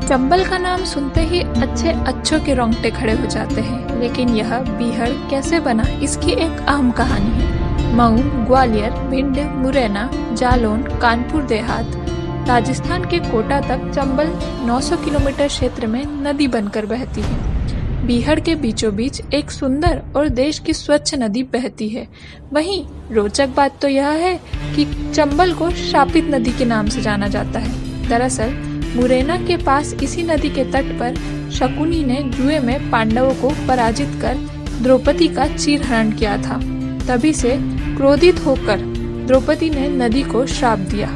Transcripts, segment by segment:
चंबल का नाम सुनते ही अच्छों के रोंगटे खड़े हो जाते हैं, लेकिन यह बीहड़ कैसे बना, इसकी एक अहम कहानी है। मऊ, ग्वालियर, भिंड, मुरैना, जालौन, कानपुर देहात, राजस्थान के कोटा तक चंबल 900 किलोमीटर क्षेत्र में नदी बनकर बहती है। बीहड़ के बीचों बीच एक सुंदर और देश की स्वच्छ नदी बहती है। वहीं रोचक बात तो यह है कि चंबल को शापित नदी के नाम से जाना जाता है। दरअसल मुरैना के पास इसी नदी के तट पर शकुनी ने जुए में पांडवों को पराजित कर द्रौपदी का चीरहरण किया था। तभी से क्रोधित होकर द्रौपदी ने नदी को श्राप दिया।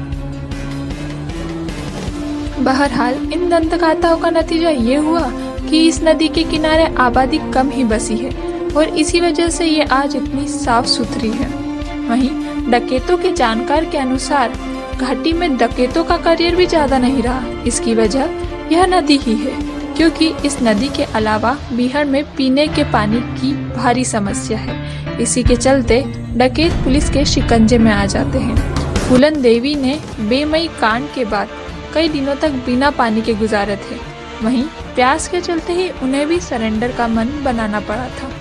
बहरहाल इन दंतकथाओं का नतीजा ये हुआ कि इस नदी के किनारे आबादी कम ही बसी है और इसी वजह से ये आज इतनी साफ सुथरी है। वहीं डकैतों के जानकार के अनुसार घाटी में डकैतों का करियर भी ज्यादा नहीं रहा। इसकी वजह यह नदी ही है, क्योंकि इस नदी के अलावा बीहड़ में पीने के पानी की भारी समस्या है। इसी के चलते डकैत पुलिस के शिकंजे में आ जाते हैं। फूलन देवी ने बेमई कांड के बाद कई दिनों तक बिना पानी के गुजारे थे। वहीं प्यास के चलते ही उन्हें भी सरेंडर का मन बनाना पड़ा था।